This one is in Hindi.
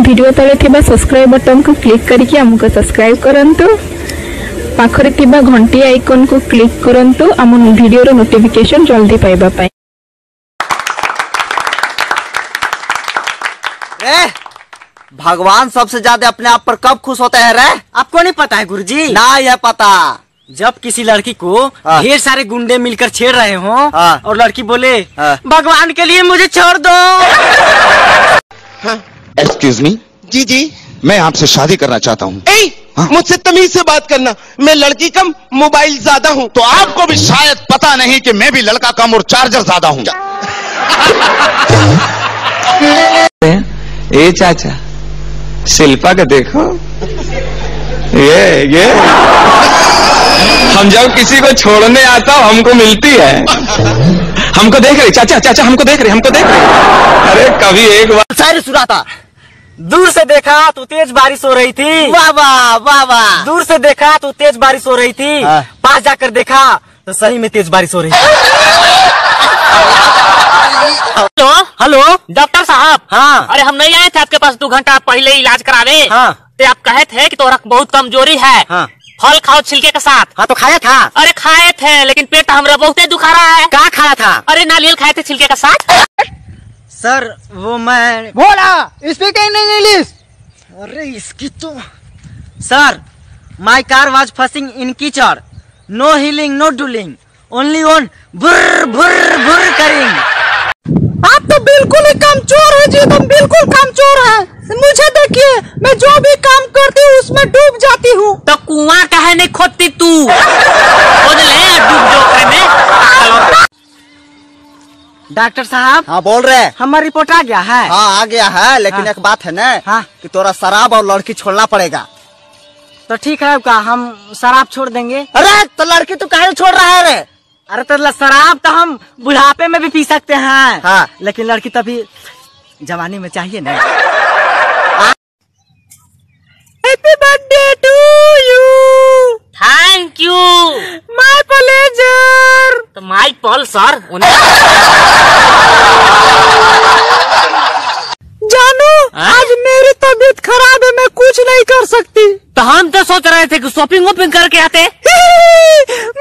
वीडियो तले थिबा सब्सक्राइब बटन को क्लिक करके हमको सब्सक्राइब करंतु। पाखरे थिबा घंटी आइकन को क्लिक करंतु हम वीडियो रो नोटिफिकेशन जल्दी पाइबा पाए। भगवान सबसे ज्यादा अपने आप पर कब खुश होते हैं रे? आपको नहीं पता है गुरुजी? ना यह पता। जब किसी लड़की को ढेर सारे गुंडे मिलकर छेड़ रहे हो और लड़की बोले भगवान के लिए मुझे छोड़ दो। Excuse me. जी जी, मैं आपसे शादी करना चाहता हूँ। मुझसे तमीज से बात करना, मैं लड़की कम मोबाइल ज्यादा हूँ। तो आपको भी शायद पता नहीं कि मैं भी लड़का कम और चार्जर ज्यादा हूँ। ए चाचा, शिल्पा का देखो, ये हम जब किसी को छोड़ने आता हूं हमको मिलती है। हमको देख रही चाचा, चाचा हमको देख रही, हमको देख रही। अरे कभी एक बार शायरी सुना था। दूर से देखा तो तेज बारिश हो रही थी। वाह वाह वाह वाह। दूर से देखा तो तेज बारिश हो रही थी। पास जाकर देखा तो सही में तेज बारिश हो रही थी। हेलो हेलो डॉक्टर साहब। हाँ। अरे हम नहीं आए थे आपके पास 2 घंटा पहले इलाज करावे। हाँ। तो आप कहे थे कि तोरा बहुत कमजोरी है। हाँ। फल खाओ छिलके के साथ। हाँ तो खाया था। अरे खाए थे लेकिन पेट हमरा बहुत दुखा रहा है। क्या खाया था? अरे नारियल खाए थे छिलके के साथ। सर वो मैं बोला स्पीक इन इंग्लिश। अरे इसकी तो सर माई कार वाज फसिंग इन कीचड़, नो हीलिंग नो डूलिंग, ओनली ऑन बुर बुर बुर करिंग। आप तो बिल्कुल ही कमजोर है जी, तुम बिल्कुल कमजोर है। मुझे देखिए, मैं जो भी काम करती हूँ उसमें डूब जाती हूँ। तो कुआं काहे नहीं खोदती तू? खोद ले डूब जो में। डॉक्टर साहब। हाँ बोल रहे। हमारा रिपोर्ट आ गया है। हाँ आ गया है, लेकिन एक बात है ना कि तोरा शराब और लड़की छोड़ना पड़ेगा। तो ठीक है का हम शराब छोड़ देंगे। अरे तो लड़की तू काहे छोड़ रहा है रे? अरे तो शराब तो हम बुढ़ापे में भी पी सकते हैं। हाँ। लेकिन लड़की तभी जवानी में चाहिए ना। Happy birthday to you. Thank you. My pleasure. तो माई पल सर। जानू आज मेरी तबीयत खराब है, मैं कुछ नहीं कर सकती। तो हम तो सोच रहे थे कि शॉपिंग वॉपिंग करके आते।